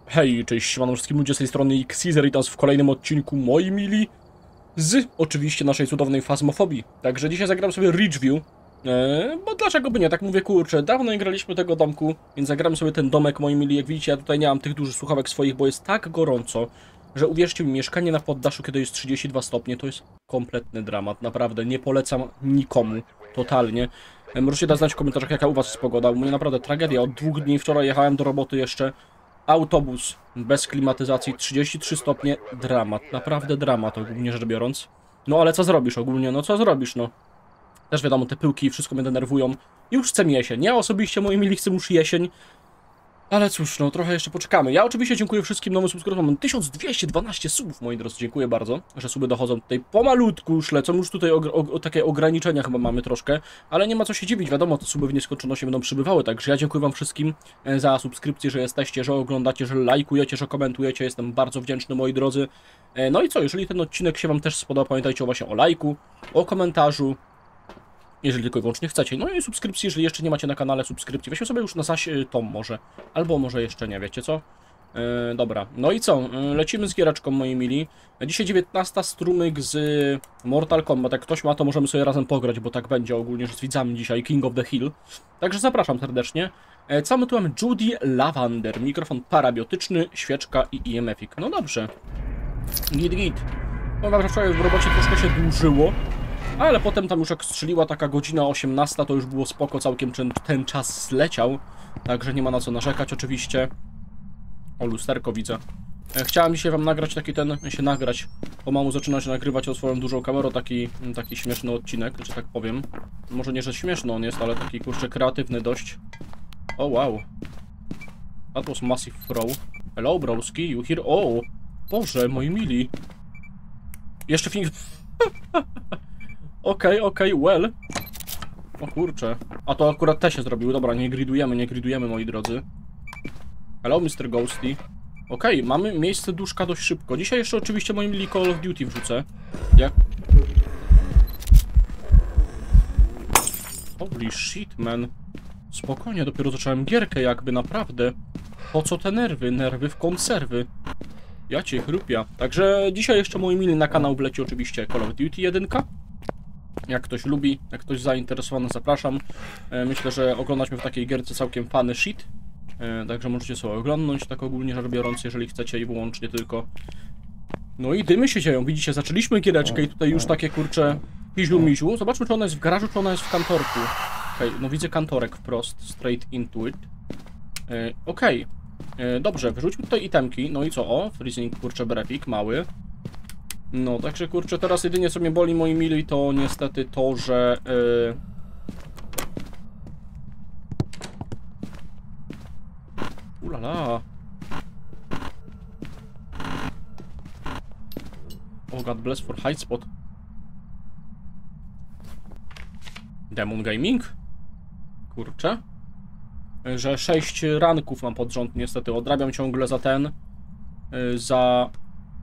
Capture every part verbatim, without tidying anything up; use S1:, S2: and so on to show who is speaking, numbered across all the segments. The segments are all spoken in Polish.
S1: Hej, cześć, siemano wszystkim ludzie z tej strony Xezer i teraz w kolejnym odcinku, moi mili, z oczywiście naszej cudownej Phasmofobii. Także dzisiaj zagram sobie Ridgeview, eee, bo dlaczego by nie, tak mówię, kurczę, dawno nie graliśmy tego domku, więc zagram sobie ten domek, moi mili. Jak widzicie, ja tutaj nie mam tych dużych słuchawek swoich, bo jest tak gorąco, że uwierzcie mi, mieszkanie na poddaszu, kiedy jest trzydzieści dwa stopnie, to jest kompletny dramat, naprawdę, nie polecam nikomu, totalnie. Eee, możecie dać znać w komentarzach, jaka u was jest pogoda, u mnie naprawdę tragedia, od dwóch dni, wczoraj jechałem do roboty jeszcze. Autobus bez klimatyzacji, trzydzieści trzy stopnie, dramat, naprawdę dramat ogólnie rzecz biorąc. No ale co zrobisz ogólnie, no co zrobisz, no. Też wiadomo, te pyłki, wszystko mnie denerwują. Już chcę jesień, ja osobiście, moi mili, chcę już jesień. Ale cóż, no trochę jeszcze poczekamy. Ja oczywiście dziękuję wszystkim nowym subskryptorom. Mam tysiąc dwieście dwanaście subów, moi drodzy, dziękuję bardzo, że suby dochodzą tutaj pomalutku, już lecą, już tutaj o, o, o, takie ograniczenia chyba mamy troszkę, ale nie ma co się dziwić, wiadomo, te suby w nieskończoności będą przybywały, także ja dziękuję wam wszystkim za subskrypcję, że jesteście, że oglądacie, że lajkujecie, że komentujecie, jestem bardzo wdzięczny, moi drodzy. No i co, jeżeli ten odcinek się wam też spodoba, pamiętajcie właśnie o lajku, o komentarzu, jeżeli tylko i wyłącznie chcecie. No i subskrypcji, jeżeli jeszcze nie macie na kanale subskrypcji. Weźmy sobie już na zaś tom może. Albo może jeszcze nie, wiecie co? Yy, dobra, no i co? Yy, lecimy z giereczką, moi mili. Dzisiaj dziewiętnasta strumyk z Mortal Kombat. Jak ktoś ma, to możemy sobie razem pograć, bo tak będzie ogólnie, że z widzami dzisiaj. King of the Hill. Także zapraszam serdecznie. Yy, co my tu mamy? Judy Lavander. Mikrofon parabiotyczny, świeczka i E M F-ik. No dobrze. Git, git. Powiem wam, że wczoraj w robocie troszkę się dłużyło. Ale potem tam już jak strzeliła taka godzina osiemnasta, to już było spoko, całkiem ten, ten czas zleciał. Także nie ma na co narzekać oczywiście. O, lusterko widzę. Chciałem dzisiaj wam nagrać taki ten, się nagrać. Pomału zaczyna się nagrywać o swoją dużą kamerą, taki, taki śmieszny odcinek, że tak powiem. Może nie, że śmieszny on jest, ale taki kurczę kreatywny dość. O, wow. That was massive throw. Hello, broski, you here? O, Boże, moi mili. Jeszcze film... Okej, okej, well. O kurczę. A to akurat te się zrobiły. Dobra, nie gridujemy, nie gridujemy, moi drodzy. Hello, mister Ghosty. Okej, mamy miejsce duszka dość szybko. Dzisiaj jeszcze oczywiście moim mili Call of Duty wrzucę. Jak... Holy shit, man. Spokojnie, dopiero zacząłem gierkę jakby, naprawdę. Po co te nerwy? Nerwy w konserwy. Ja cię chrupia. Także dzisiaj jeszcze moi mili na kanał wleci oczywiście Call of Duty jeden. Jak ktoś lubi, jak ktoś zainteresowany, zapraszam. Myślę, że oglądać mnie w takiej gierce całkiem fany shit. Także możecie sobie oglądnąć, tak ogólnie rzecz biorąc, jeżeli chcecie i wyłącznie tylko. No i dymy się dzieją, widzicie, zaczęliśmy giereczkę i tutaj już takie kurcze piziu-miziu. Zobaczmy, czy ona jest w garażu, czy ona jest w kantorku. Okej, okay, no widzę kantorek wprost, straight into it. Okej, okay. Dobrze, wyrzućmy tutaj itemki, no i co, o, freezing, kurczę, brefik, mały. No, także kurczę, teraz jedynie co mnie boli, moi mili, to niestety to, że... Yy... Ulala. Oh, God bless for high spot. Demon Gaming? Kurczę. Że sześć ranków mam pod rząd, niestety. Odrabiam ciągle za ten. Yy, za...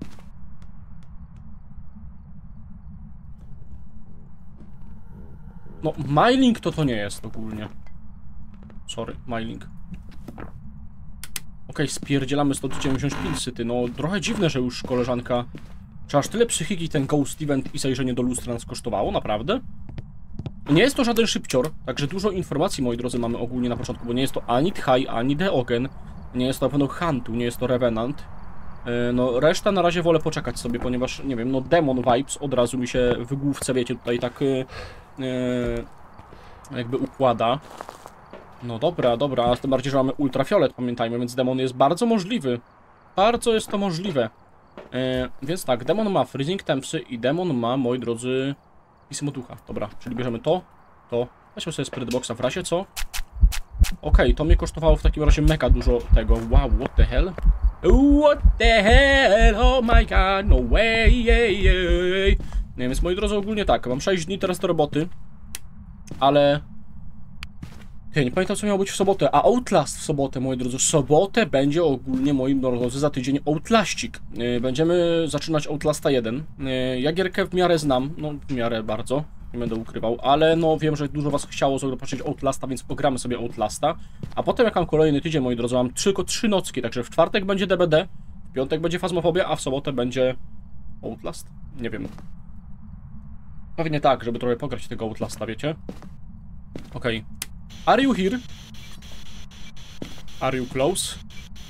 S1: No, Myling to to nie jest ogólnie. Sorry, Myling. Okej, okay, spierdzielamy stąd, chciałem wziąć pilsy, ty. No, trochę dziwne, że już koleżanka... Czy aż tyle psychiki ten Ghost Event i zajrzenie do lustra nas kosztowało, naprawdę? Nie jest to żaden szybcior, także dużo informacji, moi drodzy, mamy ogólnie na początku, bo nie jest to ani Tchaj, ani Deogen, nie jest to na pewno Huntu, nie jest to Revenant. No, reszta na razie wolę poczekać sobie, ponieważ, nie wiem, no, Demon Vibes od razu mi się w główce, wiecie, tutaj tak... Yy, jakby układa. No dobra, dobra, a tym bardziej, że mamy ultrafiolet, pamiętajmy, więc demon jest bardzo możliwy. Bardzo jest to możliwe. Yy, więc tak, demon ma freezing tempsy i demon ma, moi drodzy, pismo ducha. Dobra, czyli bierzemy to, to. Weźmy sobie spirit boxa w razie, co? Okej, okay, to mnie kosztowało w takim razie mega dużo tego. Wow, what the hell? What the hell? Oh my god, no way, yeah, yeah. Nie, więc moi drodzy, ogólnie tak, mam sześć dni teraz do roboty, ale... Ty, nie pamiętam, co miało być w sobotę, a Outlast w sobotę, moi drodzy, w sobotę będzie ogólnie, moi drodzy, za tydzień Outlastik. Będziemy zaczynać Outlasta jeden. Ja gierkę w miarę znam, no w miarę bardzo, Nie będę ukrywał, ale no wiem, że dużo was chciało zobaczyć Outlasta, więc pogramy sobie Outlasta. A potem jak mam kolejny tydzień, moi drodzy, mam tylko trzy nocki, także w czwartek będzie D B D, w piątek będzie Phasmophobia, a w sobotę będzie Outlast. Nie wiem. Pewnie tak, żeby trochę pograć tego Outlasta, wiecie? Okej. Okay. Are you here? Are you close?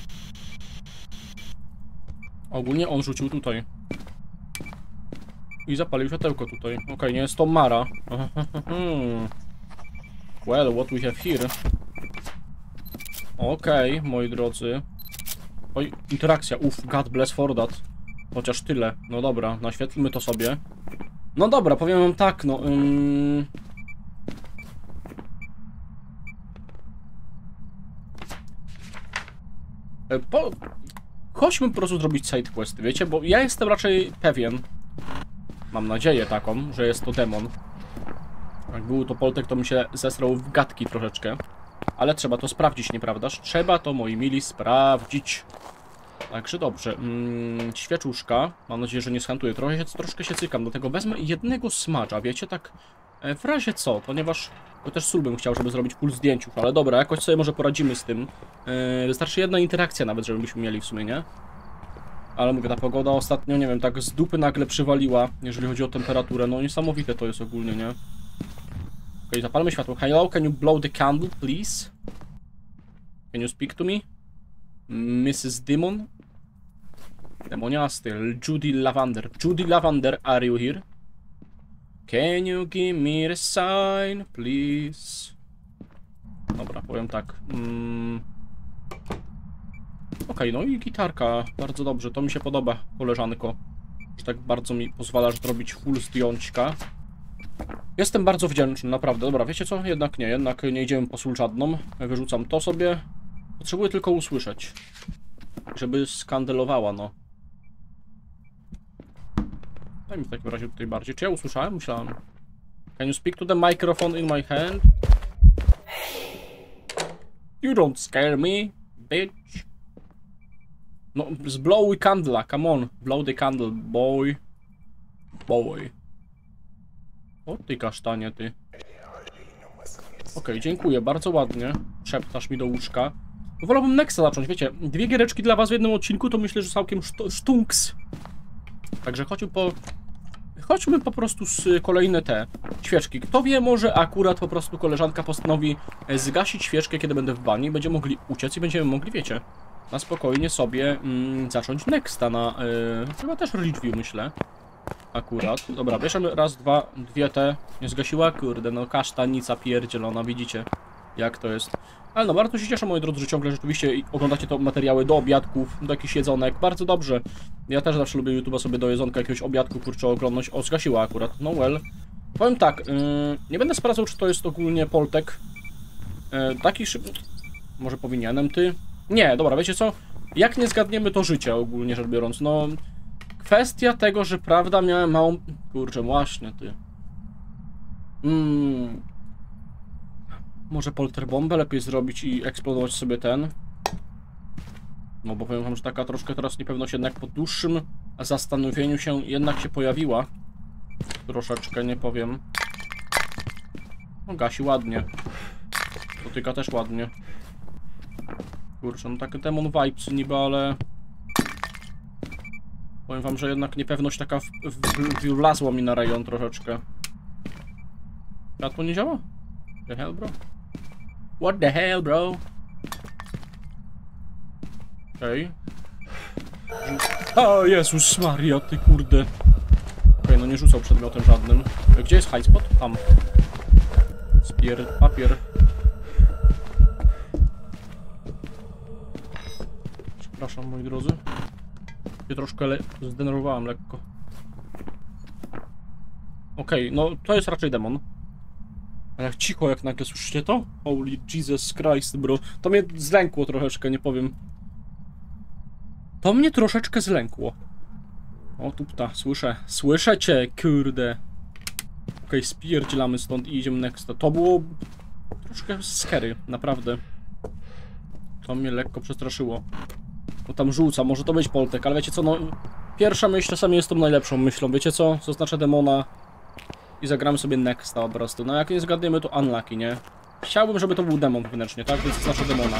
S1: Ogólnie on rzucił tutaj. I zapalił światełko tutaj. Okej, okay, nie jest to Mara. Well, what we have here? Okej, okay, moi drodzy. Oj, interakcja. Uff, God bless for that. Chociaż tyle. No dobra, naświetlmy to sobie. No dobra, powiem wam tak, no... Ym... Po... Chodźmy po prostu zrobić sidequesty, wiecie? Bo ja jestem raczej pewien, mam nadzieję taką, że jest to demon. Jak był to Poltek, to mi się zesrał w gadki troszeczkę. Ale trzeba to sprawdzić, nieprawdaż? Trzeba to, moi mili, sprawdzić. Także dobrze. Mm, świeczuszka. Mam nadzieję, że nie shantuję. Trochę, troszkę się cykam, dlatego wezmę jednego smacza, wiecie? Tak w razie co, ponieważ... Bo też sól bym chciał, żeby zrobić pól zdjęciów, ale dobra, jakoś sobie może poradzimy z tym. Yy, wystarczy jedna interakcja nawet, żebyśmy mieli w sumie, nie? Ale mówię, ta pogoda ostatnio, nie wiem, tak z dupy nagle przywaliła, jeżeli chodzi o temperaturę. No niesamowite to jest ogólnie, nie? Okej, okay, zapalmy światło. Hello, can you blow the candle, please? Can you speak to me? missus Demon? Demoniasty, Judy Lavender. Judy Lavender, are you here? Can you give me the sign, please? Dobra, powiem tak. Mm. Okej, okay, no i gitarka. Bardzo dobrze, to mi się podoba, koleżanko. Że tak bardzo mi pozwalasz zrobić full zdjąćka. Jestem bardzo wdzięczny, naprawdę. Dobra, wiecie co? Jednak nie, jednak nie idziemy po sól żadną. Wyrzucam to sobie. Potrzebuję tylko usłyszeć. Żeby skandelowała, no. Daj mi w takim razie tutaj bardziej. Czy ja usłyszałem? Myślałem. Can you speak to the microphone in my hand? You don't scare me, bitch. No, zblow candla, come on. Blow the candle, boy. Boy. O, ty kasztanie, ty. Okej, okay, dziękuję, bardzo ładnie. Szeptasz mi do łóżka. Wolałbym Nexa zacząć, wiecie. Dwie giereczki dla was w jednym odcinku, to myślę, że całkiem sztunks. Także chodźmy po... Chodźmy po prostu z kolejne te świeczki. Kto wie, może akurat po prostu koleżanka postanowi zgasić świeczkę, kiedy będę w bani. Będziemy mogli uciec i będziemy mogli, wiecie, na spokojnie sobie mm, zacząć Nexta na... Yy, chyba też review, myślę. Akurat. Dobra, bierzemy raz, dwa, dwie te. Nie zgasiła? Kurde, no kasztanica pierdzielona, widzicie jak to jest. Ale no, bardzo się cieszę, moi drodzy, że ciągle rzeczywiście oglądacie to materiały do obiadków, do jakichś jedzonek. Bardzo dobrze. Ja też zawsze lubię YouTube'a sobie do jedzonka jakiegoś obiadku, kurczę, oglądać. O, zgasiła akurat. No well. Powiem tak, yy, nie będę sprawdzał, czy to jest ogólnie Poltek. Yy, taki szyb... Może powinienem, ty? Nie, dobra, wiecie co? Jak nie zgadniemy, to życie ogólnie rzecz biorąc. No... Kwestia tego, że prawda miałem małą... Kurczę, właśnie, ty. Mm. Może polterbombę lepiej zrobić i eksplodować sobie ten. No bo powiem wam, że taka troszkę teraz niepewność jednak po dłuższym zastanowieniu się jednak się pojawiła. Troszeczkę, nie powiem. No gasi ładnie. Dotyka też ładnie. Kurczę, no takie demon vibes niby, ale... Powiem wam, że jednak niepewność taka w, w, w, wlazła mi na rejon troszeczkę. Światło nie działa? The hell, bro? What the hell, bro? Okej. Okay. O Jezus Maria, ty kurde. Okej, okay, no nie rzucał przedmiotem żadnym. Gdzie jest high spot? Tam. Spier... papier. Przepraszam, moi drodzy. Się troszkę le... zdenerwowałem lekko. Okej, okay, no to jest raczej demon. Ale jak cicho, jak nagle słyszycie to? Holy Jesus Christ, bro. To mnie zlękło troszeczkę, nie powiem. To mnie troszeczkę zlękło. O, tupta, słyszę. Słyszę cię, kurde. Okej, okay, spierdzielamy stąd i idziemy next. To było troszkę scary, naprawdę. To mnie lekko przestraszyło. No tam rzuca, może to być Poltek, ale wiecie co, no... Pierwsza myśl czasami jest tą najlepszą myślą, wiecie co? Zaznaczę demona. i zagramy sobie nexta po prostu. No jak nie zgadniemy, to unlucky, nie? Chciałbym, żeby to był demon wewnętrznie, tak? Więc jest nasza demona.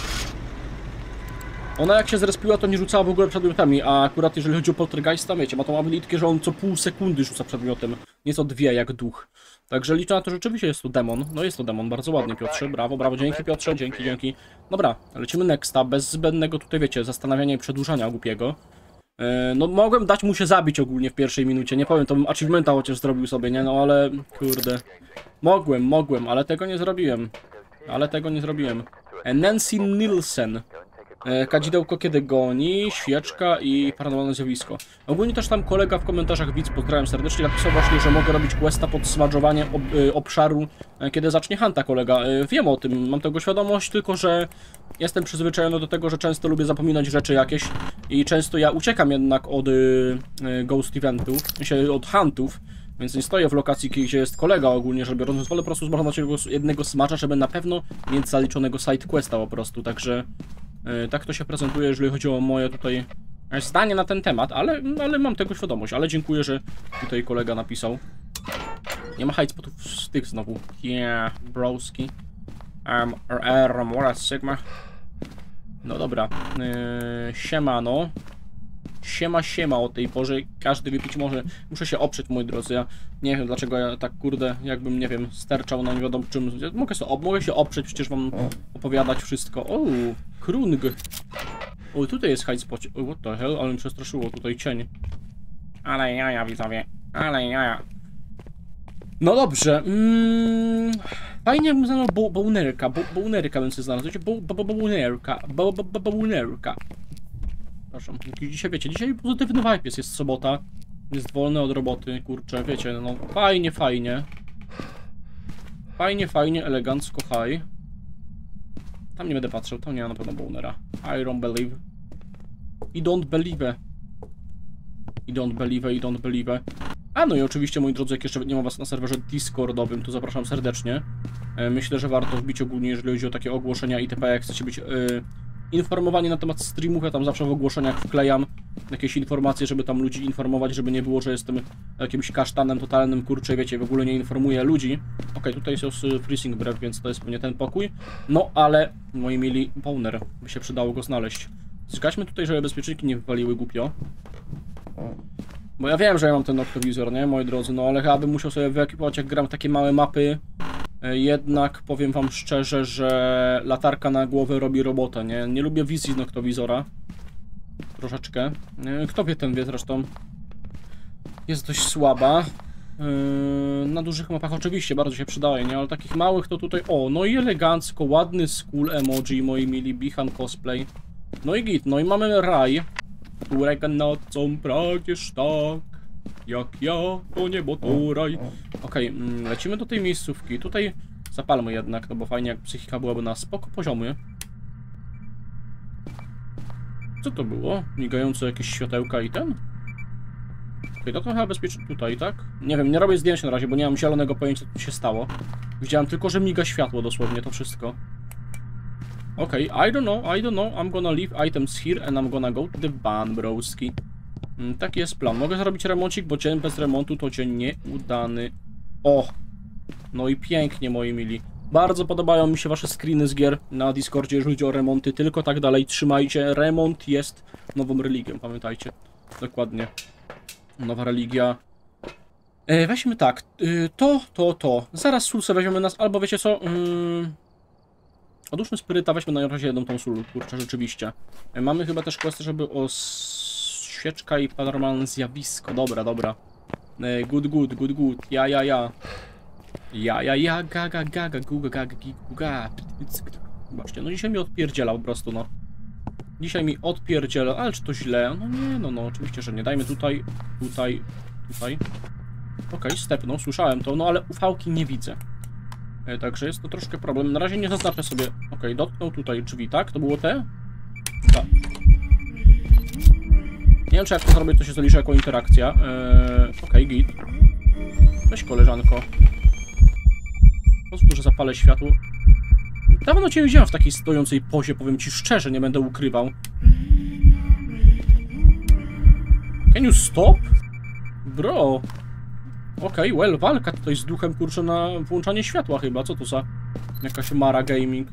S1: Ona jak się zrespiła, to nie rzucała w ogóle przedmiotami, a akurat jeżeli chodzi o poltergeista, wiecie, ma tą abilitkę, że on co pół sekundy rzuca przedmiotem. Nie co dwie, jak duch. Także liczę na to, że rzeczywiście jest to demon. No jest to demon, bardzo ładnie, Piotrze. Brawo, brawo, dzięki Piotrze, dzięki, dzięki. Dobra, lecimy nexta, bez zbędnego tutaj, wiecie, zastanawiania i przedłużania głupiego. Yy, no mogłem dać mu się zabić ogólnie w pierwszej minucie, nie powiem, to bym achievementa chociaż zrobił sobie, nie? No ale, kurde. Mogłem, mogłem, ale tego nie zrobiłem. Ale tego nie zrobiłem. Nancy Nielsen. Kadzidełko kiedy goni, świeczka i paranormalne zjawisko. Ogólnie też tam kolega w komentarzach, widz, pozdrawiam serdecznie, napisał właśnie, że mogę robić questa pod smadżowanie ob y, obszaru, kiedy zacznie hunta kolega. Y, wiem o tym, mam tego świadomość, tylko że jestem przyzwyczajony do tego, że często lubię zapominać rzeczy jakieś i często ja uciekam jednak od y, y, ghost eventów, się od huntów, więc nie stoję w lokacji, gdzie jest kolega ogólnie, żeby biorąc, wolę po prostu zmarnować jednego smacza, żeby na pewno mieć zaliczonego side questa po prostu, także yy, tak to się prezentuje, jeżeli chodzi o moje tutaj zdanie na ten temat, ale, ale mam tego świadomość, ale dziękuję, że tutaj kolega napisał. Nie ma hide spotów z tych znowu. Yeah, broski. Um, R, Mora, Sigma. No dobra, yy, siemano. Siema, siema o tej porze, każdy wypić może. Muszę się oprzeć, moi drodzy, ja nie wiem dlaczego ja tak kurde, jakbym, nie wiem, sterczał na nie wiadomo czym. Mogę, sobie, mogę się oprzeć, przecież wam opowiadać wszystko. O, krung. O, tutaj jest hide spot. O, what the hell, ale mi przestraszyło tutaj cień. Ale jaja, widzowie, ale jaja. No dobrze, mm, fajnie bym znalazł bołnerka, bołnerka bym sobie znalazł, bołnerka, bołnerka. Przepraszam, dzisiaj wiecie, dzisiaj pozytywny vibe jest, jest sobota, jest wolny od roboty, kurczę, wiecie, no fajnie, fajnie. Fajnie, fajnie, elegancko, high. Tam nie będę patrzył, tam nie ma na pewno bołnera. I don't believe. I don't believe. I don't believe, i don't believe. A no i oczywiście, moi drodzy, jak jeszcze nie ma was na serwerze Discordowym, to zapraszam serdecznie. Myślę, że warto wbić ogólnie, jeżeli chodzi o takie ogłoszenia itp. Jak chcecie być yy, informowani na temat streamów, ja tam zawsze w ogłoszeniach wklejam jakieś informacje, żeby tam ludzi informować, żeby nie było, że jestem jakimś kasztanem totalnym, kurczę, wiecie, w ogóle nie informuję ludzi. Okej, okay, tutaj jest freezing breath, więc to jest pewnie ten pokój. No ale, moi mili, Powner, by się przydało go znaleźć. Zgaśmy tutaj, żeby bezpieczniki nie wywaliły głupio. Bo ja wiem, że ja mam ten noktowizor, nie, moi drodzy, no ale chyba bym musiał sobie wyekipować, jak gram takie małe mapy. Jednak powiem wam szczerze, że latarka na głowę robi robotę, nie? Nie lubię wizji z noktowizora. Troszeczkę. Kto wie, ten wie zresztą. Jest dość słaba. Na dużych mapach oczywiście bardzo się przydaje, nie? Ale takich małych to tutaj... O, no i elegancko, ładny school emoji, moi mili, Bihan cosplay. No i git, no i mamy raj, którego nocą pragniesz tak, jak ja, to niebo, to raj. Okej, okay, lecimy do tej miejscówki. Tutaj zapalmy jednak, no bo fajnie jak psychika byłaby na spoko poziomie. Co to było? Migające jakieś światełka i ten? Okej, okay, to trochę bezpiecznie tutaj, tak? Nie wiem, nie robię zdjęć na razie, bo nie mam zielonego pojęcia, co tu się stało. Widziałem tylko, że miga światło dosłownie, to wszystko. Okej, okay, I don't know, I don't know, I'm gonna leave items here and I'm gonna go to the van, broski. Mm, taki jest plan. Mogę zrobić remoncik, bo dzień bez remontu to dzień nieudany. O! No i pięknie, moi mili. Bardzo podobają mi się wasze screeny z gier na Discordzie, jeżeli chodzi o remonty. Tylko tak dalej trzymajcie. Remont jest nową religią, pamiętajcie. Dokładnie. Nowa religia. E, weźmy tak. E, to, to, to. Zaraz sulsę weźmiemy nas, albo wiecie co? Yy... Odłóżmy spiryta, weźmy na razie jedną tą sól, kurczę, rzeczywiście. E, mamy chyba też quest, żeby o świeczka i paranormalne zjawisko. Dobra, dobra. E, good, good, good, good. Ja, ja, ja. Ja, ja, ja, gaga, gaga, guga, gaga, guga. Zobaczcie, no dzisiaj mi odpierdziela po prostu, no. Dzisiaj mi odpierdziela, ale czy to źle? No nie, no, no, oczywiście, że nie. Dajmy tutaj, tutaj, tutaj. Okej, okay, stepną, słyszałem to, no ale ufałki nie widzę. E, także jest to troszkę problem. Na razie nie zaznaczę sobie. Okej, okay, dotknął tutaj drzwi, tak? To było te? Tak. Nie wiem, czy jak to zrobię, to się zaliczy jako interakcja. Eee, Okej, okay, git. Weź, koleżanko. Pozwól, że zapalę światło. Dawno cię widziałem w takiej stojącej pozie, powiem ci szczerze, nie będę ukrywał. Can you stop? Bro. Okej, okay, well, walka tutaj z duchem, kurczę, na włączanie światła chyba. Co to za jakaś Mara Gaming?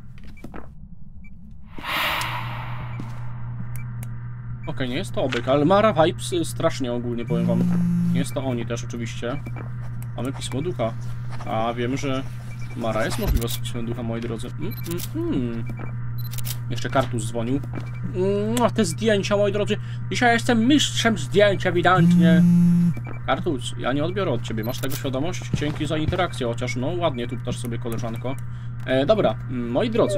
S1: Okej, okay, nie jest to obyk, ale Mara Vibes strasznie ogólnie, powiem wam. Nie jest to oni też oczywiście. Mamy pismo ducha. A wiem, że Mara jest możliwa z pismem ducha, moi drodzy. Mm, mm, mm. Jeszcze Kartus dzwonił. Mm, te zdjęcia, moi drodzy. Dzisiaj jestem mistrzem zdjęcia, ewidentnie. Kartus, ja nie odbiorę od ciebie. Masz tego świadomość? Dzięki za interakcję, chociaż no ładnie tu też sobie, koleżanko. E, dobra, moi drodzy.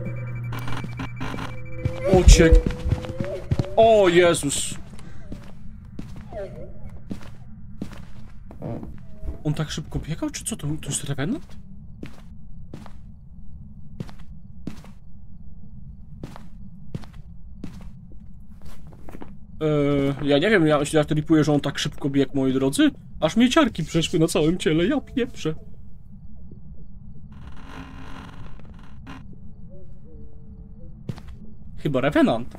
S1: Uciek. O Jezus. On tak szybko biegał, czy co to? To jest Revenant? Eee, ja nie wiem, ja się tripuję, że on tak szybko biegł, moi drodzy. Aż mnie ciarki przeszły na całym ciele, ja pieprzę. Chyba Revenant.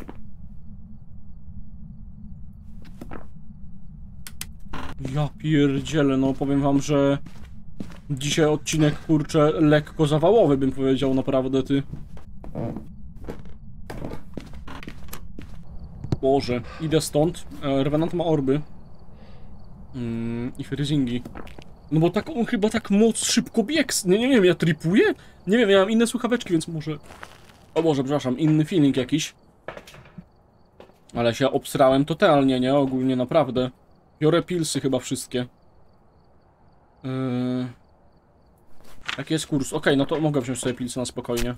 S1: Ja pierdzielę, no powiem wam, że dzisiaj odcinek, kurczę, lekko zawałowy, bym powiedział, naprawdę, ty. Boże, idę stąd. E, Revenant ma orby. Mm, I freezingi. No bo tak on chyba tak moc szybko biegł. Nie, nie wiem, ja tripuję? Nie wiem, ja mam inne słuchaweczki, więc może... O Boże, przepraszam, inny feeling jakiś. Ale się obsrałem totalnie, nie? Ogólnie, naprawdę. Biorę pilsy chyba wszystkie. Yy... Jaki jest kurs? Okej, okay, no to mogę wziąć sobie pilsy na spokojnie.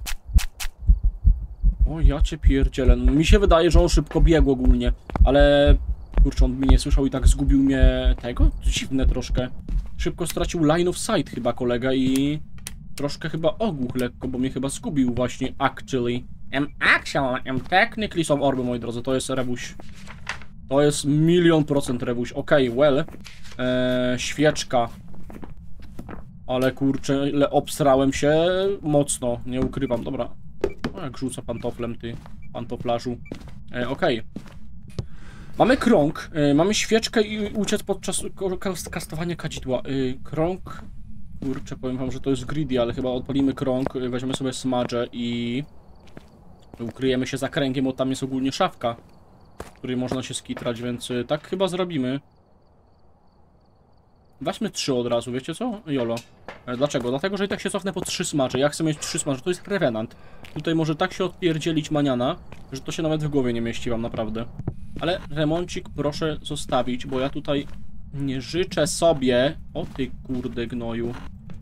S1: O, ja cię pierdzielę. No, mi się wydaje, że on szybko biegł ogólnie. Ale... Kurczę, on mnie nie słyszał i tak zgubił mnie tego? To dziwne troszkę. Szybko stracił line of sight chyba kolega i... Troszkę chyba ogłuch lekko, bo mnie chyba zgubił właśnie actually. I'm actually, I'm technically są orby, moi drodzy, to jest rewuś. To jest milion procent rewuś. Okej, okay, well. Eee, świeczka. Ale kurczę, ile obsrałem się mocno, nie ukrywam. Dobra. O, jak rzuca pantoflem, ty, pantoflarzu. Eee, Okej. Okay. Mamy krąg, eee, mamy świeczkę i uciec podczas kastowania kadzidła. Eee, krąg... Kurczę, powiem wam, że to jest greedy, ale chyba odpalimy krąg, weźmiemy sobie smudge i... ukryjemy się za kręgiem, bo tam jest ogólnie szafka, w której można się skitrać, więc tak chyba zrobimy. Weźmy trzy od razu, wiecie co? Jolo. Dlaczego? Dlatego, że i tak się cofnę po trzy smudge. Ja chcę mieć trzy smudge, to jest Revenant. Tutaj może tak się odpierdzielić maniana, że to się nawet w głowie nie mieści wam, naprawdę. Ale remoncik proszę zostawić, bo ja tutaj... nie życzę sobie... O ty kurde gnoju.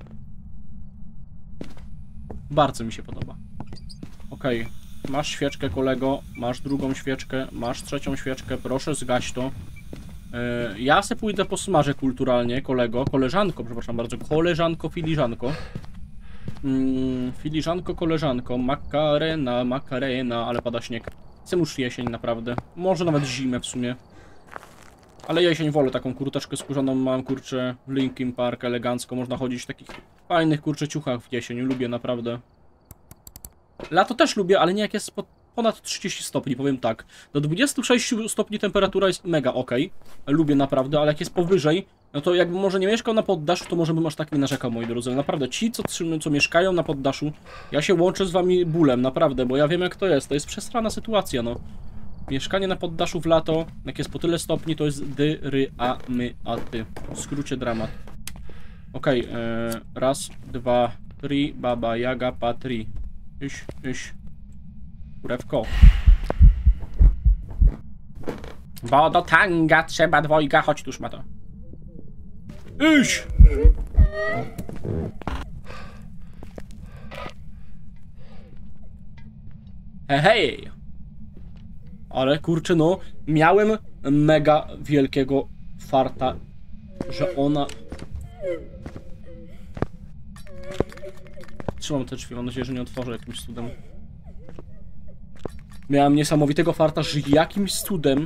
S1: Bardzo mi się podoba. Okej. Okay. Masz świeczkę, kolego. Masz drugą świeczkę. Masz trzecią świeczkę. Proszę zgaś to. Yy, ja se pójdę po smaże kulturalnie, kolego. Koleżanko, przepraszam bardzo. Koleżanko, filiżanko. Yy, filiżanko, koleżanko. Makarena, makarena. Ale pada śnieg. Chcę już jesień, naprawdę. Może nawet zimę w sumie. Ale jesień wolę, taką kurteczkę skórzaną mam, kurczę, Linkin Park, elegancko, można chodzić w takich fajnych, kurczę, ciuchach w jesień, lubię naprawdę. Lato też lubię, ale nie jak jest ponad trzydzieści stopni, powiem tak. Do dwudziestu sześciu stopni temperatura jest mega ok, lubię naprawdę, ale jak jest powyżej, no to jakbym może nie mieszkał na poddaszu, to może bym aż tak nie narzekał, moi drodzy. Naprawdę, ci, co, co mieszkają na poddaszu, ja się łączę z wami bólem, naprawdę, bo ja wiem jak to jest, to jest przesrana sytuacja, no. Mieszkanie na poddaszu w lato, jak jest po tyle stopni, to jest dy, ry, a, my, a, ty. W skrócie dramat. Okej, okay, yy, raz, dwa, trzy, baba, jaga, patri. Iś, iś. Kurewko. Bo do tanga trzeba dwojga, chodź tuż ma to. Iś! Hej, hej! Ale kurczę, no, miałem mega wielkiego farta, że ona... Trzymam te drzwi, mam nadzieję, że nie otworzę jakimś cudem. Miałem niesamowitego farta, że jakimś cudem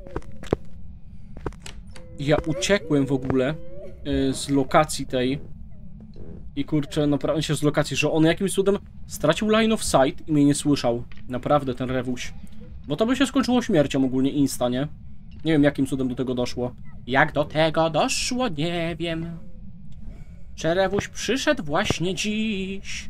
S1: ja uciekłem w ogóle yy, z lokacji tej i kurczę, naprawdę się z lokacji, że on jakimś cudem stracił line of sight i mnie nie słyszał. Naprawdę ten rewuś. Bo to by się skończyło śmiercią ogólnie insta, nie? Nie wiem jakim cudem do tego doszło. Jak do tego doszło, nie wiem. Czerewuś przyszedł właśnie dziś.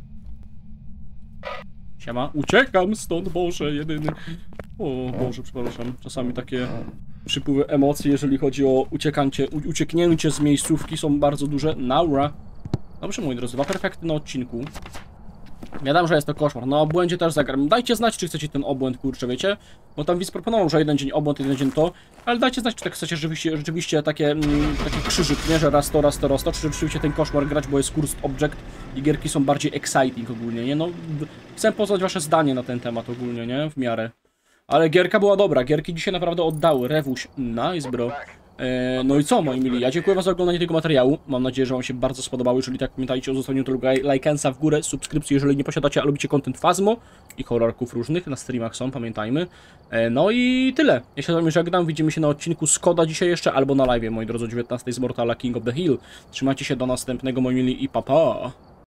S1: Siema, uciekam stąd, Boże, jedyny. O Boże, przepraszam, czasami takie przypływy emocji, jeżeli chodzi o uciekancie, u, ucieknięcie z miejscówki, są bardzo duże. Naura. Dobrze, moi drodzy, dwa perfekty na odcinku. Wiadomo, że jest to koszmar. No, o błędzie też zagram. Dajcie znać, czy chcecie ten obłęd, kurczę, wiecie? Bo tam widz proponował, że jeden dzień obłęd, jeden dzień to. Ale dajcie znać, czy tak chcecie rzeczywiście, rzeczywiście takie, mm, taki krzyżyk, nie? Że raz to, raz to, raz to. Czy rzeczywiście ten koszmar grać, bo jest Cursed Object i gierki są bardziej exciting ogólnie, nie? No, chcę poznać wasze zdanie na ten temat ogólnie, nie? W miarę. Ale gierka była dobra. Gierki dzisiaj naprawdę oddały. Rewuś. Nice, bro. Eee, no i co, moi mili, ja dziękuję wam za oglądanie tego materiału, mam nadzieję, że wam się bardzo spodobało, jeżeli tak pamiętajcie o zostawieniu tego lajkensa w górę, subskrypcji, jeżeli nie posiadacie, a lubicie content Phasmo i horrorków różnych, na streamach są, pamiętajmy. Eee, no i tyle, ja się z wami żegnam, widzimy się na odcinku Skoda dzisiaj jeszcze, albo na live, moi drodzy, o dziewiętnastej z Mortala King of the Hill. Trzymajcie się, do następnego, moi mili, i pa pa!